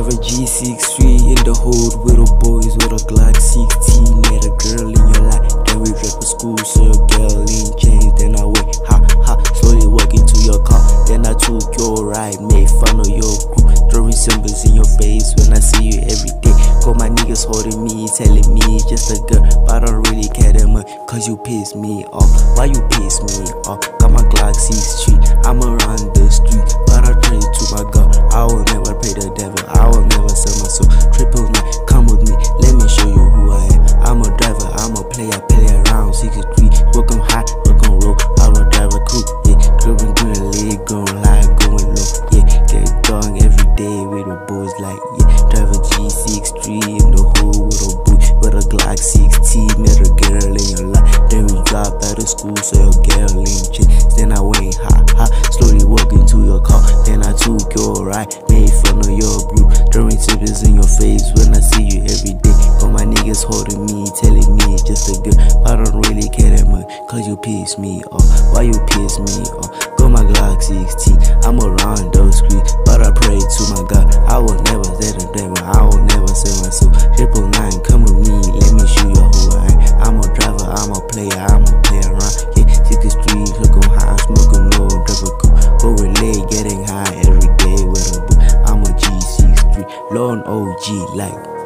Drive a G63 in the hood with the boys with a Glock 16. Met a girl in your life, then we rep a school, so a girl in chains. Then I went slowly walking to your car. Then I took your ride, made fun of your crew, throwing symbols in your face when I see you every day. Got my niggas holding me, telling me just a girl, but I don't really care that much, cause you piss me off. Why you piss me off? Got my Glock 63, I'm around the street, but I pray to my God. I will never pray the devil, I will never sell my soul. Triple nine, come with me, let me show you who I am. I'm a driver, I'm a player, play around 63. Welcome high, welcome low, I'm a driver cool, yeah. Going good, leg going high, going low, yeah. Get going every day with the boys like, yeah. Drive a G63 in the hood with a boy, with a Glock 16. Met a girl in your life, then we dropped out of school, so your girl in chains. Then I went slowly walking to your car. Then I took your ride, made fun of your brew, throwing symbols in your face when I see you every day. Got my niggas holding me, telling me it's just a girl, but I don't really care that much, cause you piss me off. Why you piss me off? Got my Glock 16, I'm around those streets, but I pray to my God. I will never let the devil, I will never sell my soul. Triple nine, come with me, let me show you who I am. I'm a driver, I'm a player, I'm a play around, yeah. 63, looking high, smoking low, double cool, going late, getting high every day with a book. I'm a G63, lone OG like